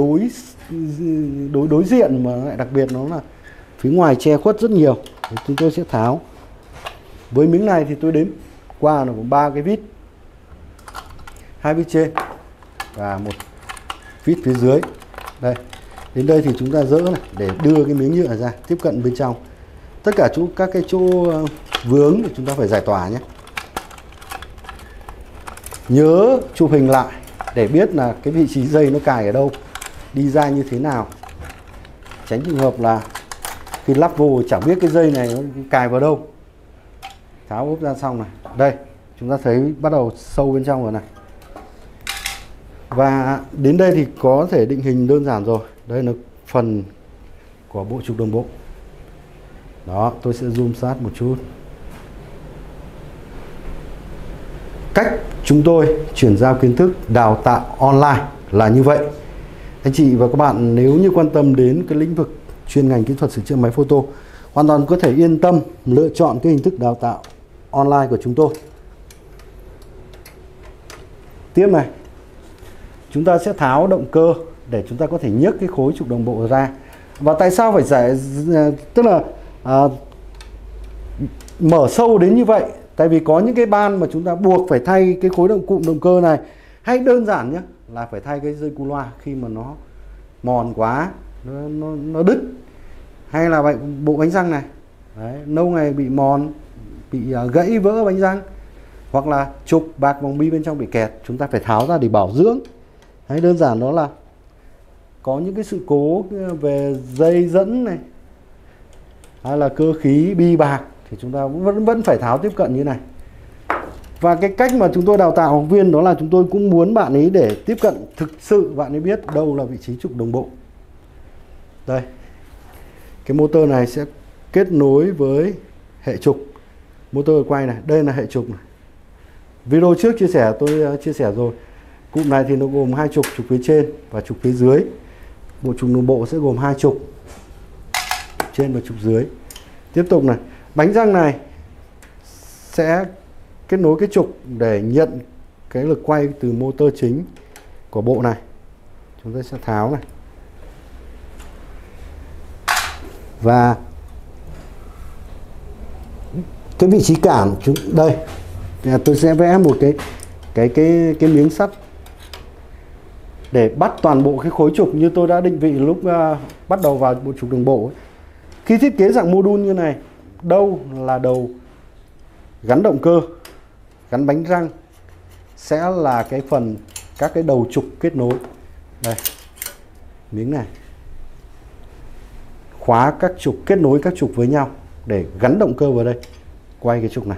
Speaker 1: đối diện, mà lại đặc biệt nó là phía ngoài che khuất rất nhiều. Thì chúng tôi sẽ tháo. Với miếng này thì tôi đếm qua là có 3 cái vít, 2 vít trên và vít phía dưới. Đây, đến đây thì chúng ta dỡ này để đưa cái miếng nhựa ra, tiếp cận bên trong. Tất cả các cái chỗ vướng thì chúng ta phải giải tỏa nhé. Nhớ chụp hình lại để biết là cái vị trí dây nó cài ở đâu, đi ra như thế nào. Tránh trường hợp là khi lắp vô chẳng biết cái dây này nó cài vào đâu. Tháo ốp ra xong này. Đây, chúng ta thấy bắt đầu sâu bên trong rồi này. Và đến đây thì có thể định hình đơn giản rồi. Đây là phần của bộ trục đồng bộ. Đó, tôi sẽ zoom sát một chút. Cách chúng tôi chuyển giao kiến thức đào tạo online là như vậy. Anh chị và các bạn nếu như quan tâm đến cái lĩnh vực chuyên ngành kỹ thuật sửa chữa máy photo, hoàn toàn có thể yên tâm lựa chọn cái hình thức đào tạo online của chúng tôi. Tiếp này, chúng ta sẽ tháo động cơ để chúng ta có thể nhấc cái khối trục đồng bộ ra. Và tại sao phải tức là mở sâu đến như vậy? Tại vì có những cái ban mà chúng ta buộc phải thay cái khối cụm động cơ này, hay đơn giản nhé là phải thay cái dây cu loa khi mà nó mòn quá, nó đứt, hay là vậy bộ bánh răng này. Đấy, lâu ngày bị mòn, bị gãy vỡ bánh răng, hoặc là trục bạc vòng bi bên trong bị kẹt, chúng ta phải tháo ra để bảo dưỡng. Hay đơn giản đó là có những cái sự cố về dây dẫn này, hay là cơ khí bi bạc thì chúng ta vẫn phải tháo tiếp cận như này. Và cái cách mà chúng tôi đào tạo học viên đó là chúng tôi cũng muốn bạn ấy để tiếp cận thực sự bạn ấy biết đâu là vị trí trục đồng bộ. Đây, cái motor này sẽ kết nối với hệ trục. Motor quay này, đây là hệ trục này. Video trước tôi chia sẻ rồi. Cụm này thì nó gồm hai trục phía trên và trục phía dưới. Bộ trục đồng bộ sẽ gồm hai trục, trên và trục dưới. Tiếp tục này, bánh răng này sẽ kết nối cái trục để nhận cái lực quay từ motor chính của bộ này. Chúng ta sẽ tháo này. Và cái vị trí cản đây tôi sẽ vẽ một cái miếng sắt để bắt toàn bộ cái khối trục như tôi đã định vị lúc bắt đầu vào bộ trục đồng bộ ấy. Khi thiết kế dạng module như này, đâu là đầu gắn động cơ, gắn bánh răng sẽ là cái phần các cái đầu trục kết nối. Đây, miếng này khóa các trục, kết nối các trục với nhau để gắn động cơ vào đây, quay cái trục này.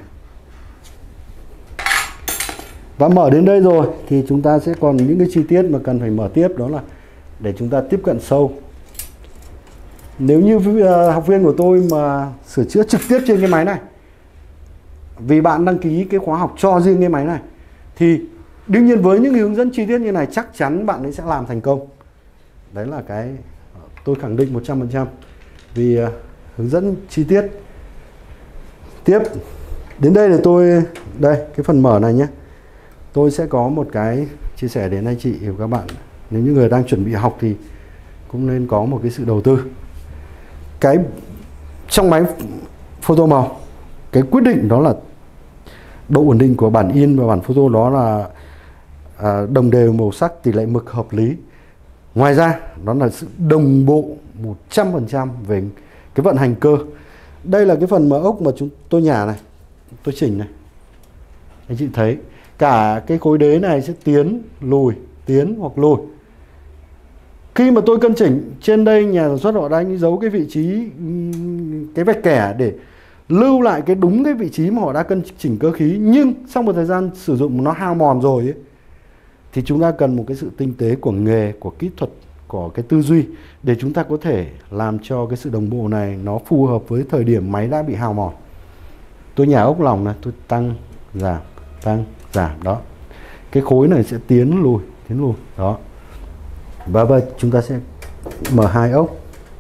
Speaker 1: Và mở đến đây rồi thì chúng ta sẽ còn những cái chi tiết mà cần phải mở tiếp, đó là để chúng ta tiếp cận sâu. Nếu như học viên của tôi mà sửa chữa trực tiếp trên cái máy này, vì bạn đăng ký cái khóa học cho riêng cái máy này, thì đương nhiên với những hướng dẫn chi tiết như này chắc chắn bạn ấy sẽ làm thành công. Đấy là cái tôi khẳng định 100%. Vì hướng dẫn chi tiết. Tiếp đến đây là đây cái phần mở này nhé, tôi sẽ có một cái chia sẻ đến anh chị và các bạn. Nếu như người đang chuẩn bị học thì cũng nên có một cái sự đầu tư. Cái trong máy photo màu, cái quyết định đó là độ ổn định của bản in và bản photo, đó là đồng đều màu sắc, tỷ lệ mực hợp lý. Ngoài ra đó là sự đồng bộ 100% về cái vận hành cơ. Đây là cái phần mở ốc mà tôi nhả này, tôi chỉnh này, anh chị thấy cả cái khối đế này sẽ tiến lùi, tiến hoặc lùi. Khi mà tôi cân chỉnh trên đây, nhà sản xuất họ đang giấu cái vị trí, cái vạch kẻ để lưu lại cái đúng cái vị trí mà họ đã cân chỉnh cơ khí. Nhưng sau một thời gian sử dụng nó hao mòn rồi ấy, thì chúng ta cần một cái sự tinh tế của nghề, của kỹ thuật, của cái tư duy để chúng ta có thể làm cho cái sự đồng bộ này nó phù hợp với thời điểm máy đã bị hao mòn. Tôi nhả ốc lòng này, tôi tăng giảm đó. Cái khối này sẽ tiến lùi đó. Và vậy chúng ta sẽ mở hai ốc,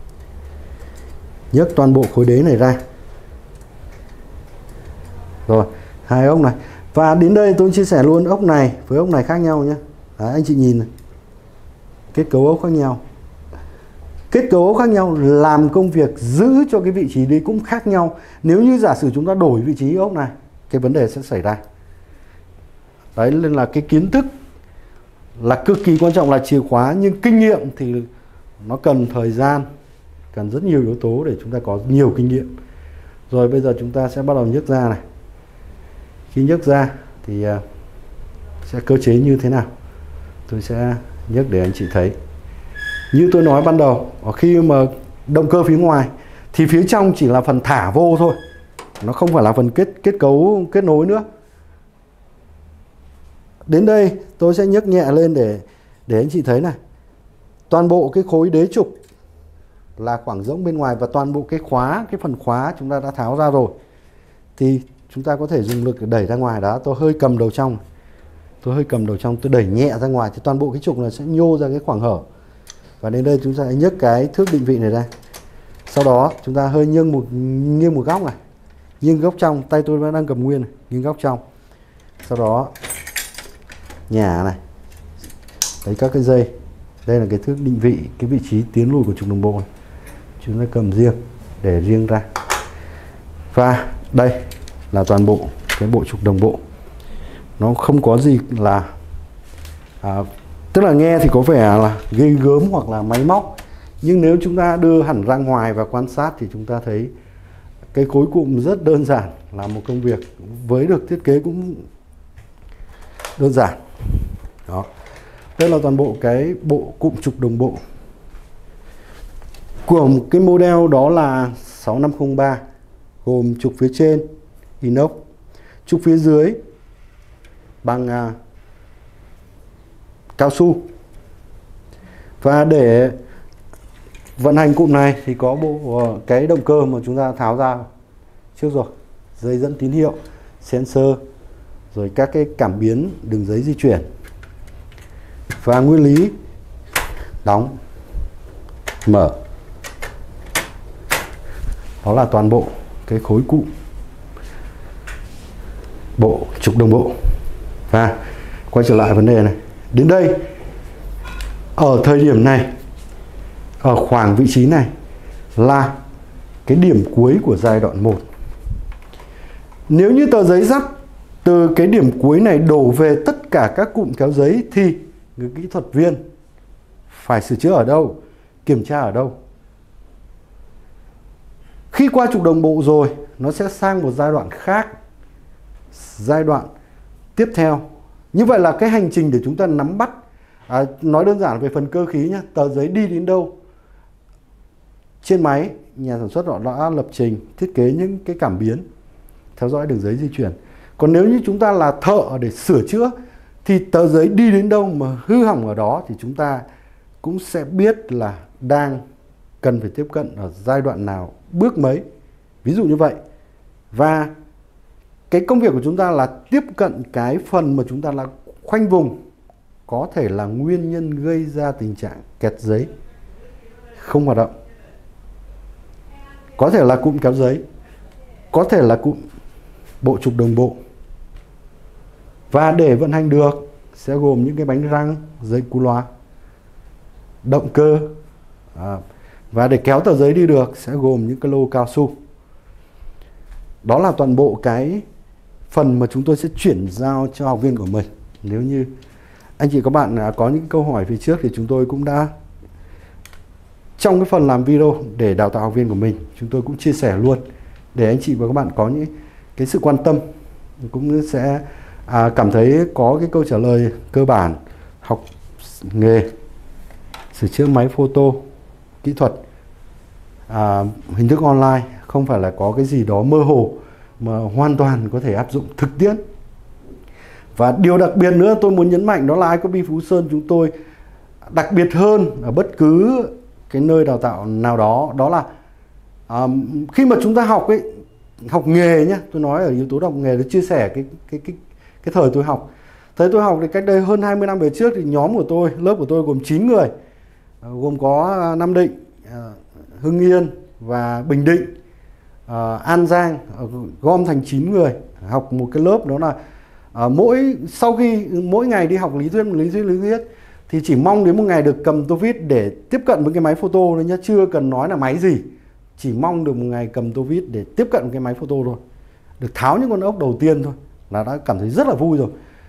Speaker 1: nhấc toàn bộ khối đế này ra. Rồi, hai ốc này. Và đến đây tôi chia sẻ luôn ốc này với ốc này khác nhau nhé. Đấy, anh chị nhìn này. Kết cấu ốc khác nhau. Kết cấu ốc khác nhau làm công việc giữ cho cái vị trí đấy cũng khác nhau. Nếu như giả sử chúng ta đổi vị trí ốc này, cái vấn đề sẽ xảy ra. Đấy nên là cái kiến thức là cực kỳ quan trọng là chìa khóa, nhưng kinh nghiệm thì nó cần thời gian, cần rất nhiều yếu tố để chúng ta có nhiều kinh nghiệm. Rồi bây giờ chúng ta sẽ bắt đầu nhấc ra này. Khi nhấc ra thì sẽ cơ chế như thế nào, tôi sẽ nhấc để anh chị thấy. Như tôi nói ban đầu, khi mà động cơ phía ngoài thì phía trong chỉ là phần thả vô thôi, nó không phải là phần kết cấu kết nối nữa. Đến đây tôi sẽ nhấc nhẹ lên để anh chị thấy này. Toàn bộ cái khối đế trục là khoảng rỗng bên ngoài, và toàn bộ cái khóa, cái phần khóa chúng ta đã tháo ra rồi. Thì chúng ta có thể dùng lực để đẩy ra ngoài. Đó, tôi hơi cầm đầu trong. Tôi đẩy nhẹ ra ngoài thì toàn bộ cái trục này sẽ nhô ra cái khoảng hở. Và đến đây chúng ta sẽ nhấc cái thước định vị này ra. Sau đó chúng ta hơi nghiêng một góc này. Nghiêng góc trong, tay tôi vẫn đang cầm nguyên này, nghiêng góc trong. Sau đó nhả này. Đấy, các cái dây. Đây là cái thước định vị, cái vị trí tiến lùi của trục đồng bộ này. Chúng ta cầm riêng để riêng ra. Và đây là toàn bộ cái bộ trục đồng bộ. Nó không có gì là tức là nghe thì có vẻ là ghê gớm hoặc là máy móc, nhưng nếu chúng ta đưa hẳn ra ngoài và quan sát thì chúng ta thấy cái khối cụm rất đơn giản, là một công việc với được thiết kế cũng đơn giản. Đó, đây là toàn bộ cái bộ cụm trục đồng bộ của một cái model đó là 6503, gồm trục phía trên inox, trục phía dưới bằng cao su. Và để vận hành cụm này thì có bộ cái động cơ mà chúng ta tháo ra trước rồi, dây dẫn tín hiệu, sensor, rồi các cái cảm biến đường giấy di chuyển. Và nguyên lý đóng, mở. Đó là toàn bộ cái khối cụm bộ trục đồng bộ. Và quay trở lại vấn đề này. Đến đây, ở thời điểm này, ở khoảng vị trí này là cái điểm cuối của giai đoạn 1. Nếu như tờ giấy dắt từ cái điểm cuối này đổ về tất cả các cụm kéo giấy thì người kỹ thuật viên phải sửa chữa ở đâu, kiểm tra ở đâu? Khi qua trục đồng bộ rồi, nó sẽ sang một giai đoạn khác, giai đoạn tiếp theo. Như vậy là cái hành trình để chúng ta nắm bắt, nói đơn giản về phần cơ khí nhé, tờ giấy đi đến đâu, trên máy nhà sản xuất họ đã lập trình thiết kế những cái cảm biến theo dõi đường giấy di chuyển. Còn nếu như chúng ta là thợ để sửa chữa thì tờ giấy đi đến đâu mà hư hỏng ở đó thì chúng ta cũng sẽ biết là đang cần phải tiếp cận ở giai đoạn nào, bước mấy, ví dụ như vậy. Và cái công việc của chúng ta là tiếp cận cái phần mà chúng ta là khoanh vùng, có thể là nguyên nhân gây ra tình trạng kẹt giấy không hoạt động, có thể là cụm kéo giấy, có thể là cụm bộ trục đồng bộ. Và để vận hành được sẽ gồm những cái bánh răng, dây cu loa, động cơ, và để kéo tờ giấy đi được sẽ gồm những cái lô cao su. Đó là toàn bộ cái phần mà chúng tôi sẽ chuyển giao cho học viên của mình. Nếu như anh chị các bạn có những câu hỏi phía trước thì chúng tôi cũng đã, trong cái phần làm video để đào tạo học viên của mình, chúng tôi cũng chia sẻ luôn để anh chị và các bạn có những cái sự quan tâm, cũng sẽ cảm thấy có cái câu trả lời cơ bản, học nghề sửa chữa máy photo kỹ thuật hình thức online, không phải là có cái gì đó mơ hồ mà hoàn toàn có thể áp dụng thực tiễn. Và điều đặc biệt nữa tôi muốn nhấn mạnh đó là iCopy Phú Sơn chúng tôi đặc biệt hơn ở bất cứ cái nơi đào tạo nào đó, đó là khi mà chúng ta học học nghề nhé, tôi nói ở yếu tố học nghề để chia sẻ cái thời tôi học. Thời tôi học thì cách đây hơn 20 năm về trước thì nhóm của tôi, lớp của tôi gồm 9 người, gồm có Nam Định, Hưng Yên và Bình Định, An Giang, gom thành 9 người học một cái lớp. Đó là sau khi mỗi ngày đi học lý thuyết thì chỉ mong đến một ngày được cầm tô vít để tiếp cận với cái máy photo thôi nhé, chưa cần nói là máy gì, chỉ mong được một ngày cầm tô vít để tiếp cận cái máy photo thôi, được tháo những con ốc đầu tiên thôi là đã cảm thấy rất là vui rồi.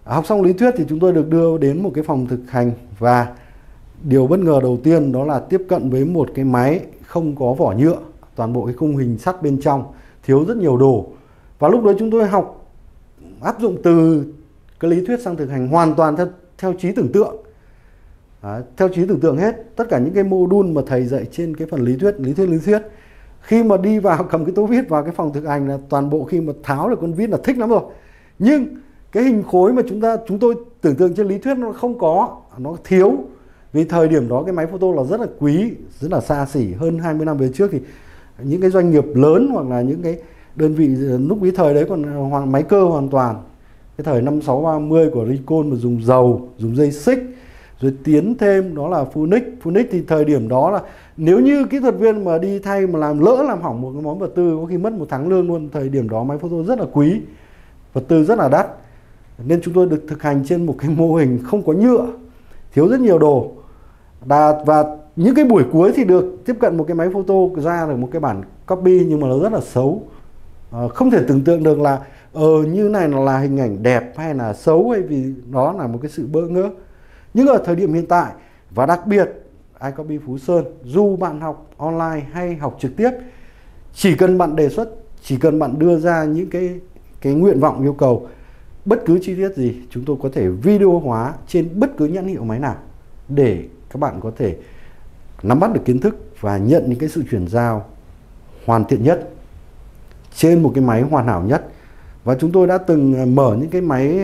Speaker 1: Học xong lý thuyết thì chúng tôi được đưa đến một cái phòng thực hành, và điều bất ngờ đầu tiên đó là tiếp cận với một cái máy không có vỏ nhựa, toàn bộ cái khung hình sắt bên trong, thiếu rất nhiều đồ. Và lúc đó chúng tôi học áp dụng từ cái lý thuyết sang thực hành hoàn toàn theo trí tưởng tượng. Theo trí tưởng tượng hết. Tất cả những cái module mà thầy dạy trên cái phần lý thuyết, khi mà đi vào cầm cái tô vít vào cái phòng thực hành là toàn bộ, khi mà tháo được con vít là thích lắm rồi. Nhưng cái hình khối mà chúng tôi tưởng tượng trên lý thuyết nó không có, nó thiếu. Vì thời điểm đó cái máy photo là rất là quý, rất là xa xỉ. Hơn 20 năm về trước thì những cái doanh nghiệp lớn hoặc là những cái đơn vị lúc cái thời đấy còn máy cơ hoàn toàn. Cái thời 5630 của Nikon mà dùng dầu, dùng dây xích, rồi tiến thêm đó là Funix thì thời điểm đó là nếu như kỹ thuật viên mà đi thay mà làm hỏng một cái món vật tư có khi mất 1 tháng lương luôn. Thời điểm đó máy photo rất là quý, vật tư rất là đắt, nên chúng tôi được thực hành trên một cái mô hình không có nhựa, thiếu rất nhiều đồ. Và những cái buổi cuối thì được tiếp cận một cái máy photo ra được một cái bản copy, nhưng mà nó rất là xấu. Không thể tưởng tượng được là như này là hình ảnh đẹp hay là xấu, hay vì nó là một cái sự bỡ ngỡ. Nhưng ở thời điểm hiện tại, và đặc biệt iCopy Phú Sơn, dù bạn học online hay học trực tiếp, chỉ cần bạn đề xuất, chỉ cần bạn đưa ra những cái nguyện vọng yêu cầu, bất cứ chi tiết gì chúng tôi có thể video hóa trên bất cứ nhãn hiệu máy nào để các bạn có thể nắm bắt được kiến thức và nhận những cái sự chuyển giao hoàn thiện nhất trên một cái máy hoàn hảo nhất. Và chúng tôi đã từng mở những cái máy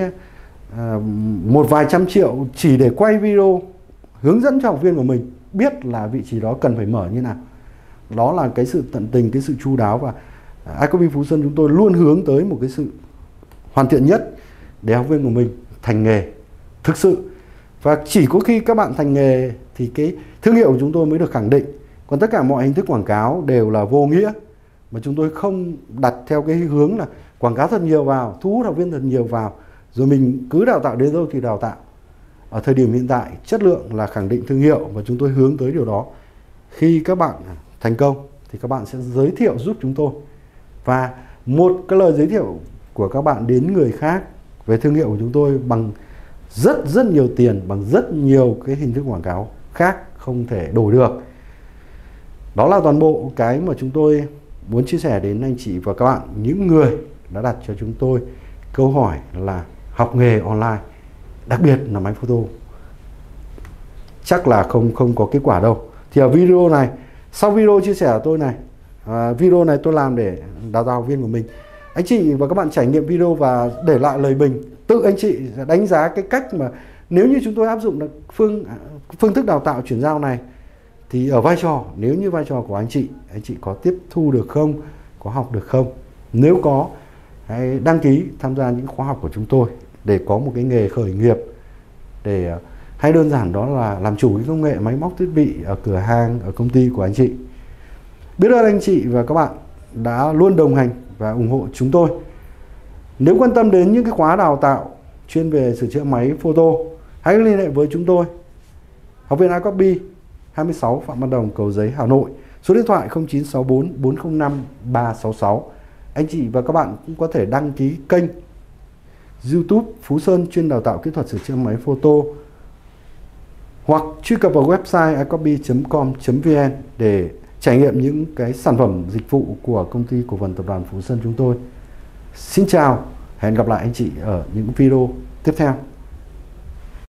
Speaker 1: một vài trăm triệu chỉ để quay video hướng dẫn cho học viên của mình biết là vị trí đó cần phải mở như nào. Đó là cái sự tận tình, cái sự chu đáo, và iCopy Phú Sơn chúng tôi luôn hướng tới một cái sự hoàn thiện nhất để học viên của mình thành nghề thực sự. Và chỉ có khi các bạn thành nghề thì cái thương hiệu của chúng tôi mới được khẳng định. Còn tất cả mọi hình thức quảng cáo đều là vô nghĩa, mà chúng tôi không đặt theo cái hướng là quảng cáo thật nhiều vào, thu hút học viên thật nhiều vào, rồi mình cứ đào tạo đến đâu thì đào tạo. Ở thời điểm hiện tại, chất lượng là khẳng định thương hiệu, và chúng tôi hướng tới điều đó. Khi các bạn thành công thì các bạn sẽ giới thiệu giúp chúng tôi, và một cái lời giới thiệu của các bạn đến người khác về thương hiệu của chúng tôi bằng rất nhiều tiền, bằng rất nhiều cái hình thức quảng cáo khác không thể đổi được. Đó là toàn bộ cái mà chúng tôi muốn chia sẻ đến anh chị và các bạn, những người đã đặt cho chúng tôi câu hỏi là học nghề online, đặc biệt là máy photo, chắc là không có kết quả đâu. Thì ở video này, sau video chia sẻ của tôi này, video này tôi làm để đào tạo học viên của mình. Anh chị và các bạn trải nghiệm video và để lại lời bình, tự anh chị đánh giá cái cách mà nếu như chúng tôi áp dụng được phương thức đào tạo chuyển giao này thì ở vai trò, nếu như vai trò của anh chị có tiếp thu được không, có học được không. Nếu có, hãy đăng ký tham gia những khóa học của chúng tôi để có một cái nghề khởi nghiệp, để hay đơn giản đó là làm chủ cái công nghệ máy móc thiết bị ở cửa hàng, ở công ty của anh chị. Biết ơn anh chị và các bạn đã luôn đồng hành và ủng hộ chúng tôi. Nếu quan tâm đến những cái khóa đào tạo chuyên về sửa chữa máy photo, hãy liên hệ với chúng tôi. Học viện iCopy 26 Phạm Văn Đồng, Cầu Giấy, Hà Nội. Số điện thoại 0964 405 366. Anh chị và các bạn cũng có thể đăng ký kênh YouTube Phú Sơn chuyên đào tạo kỹ thuật sửa chữa máy photo, hoặc truy cập vào website icopy.com.vn để trải nghiệm những cái sản phẩm dịch vụ của công ty cổ phần tập đoàn Phú Sơn chúng tôi. Xin chào, hẹn gặp lại anh chị ở những video tiếp theo.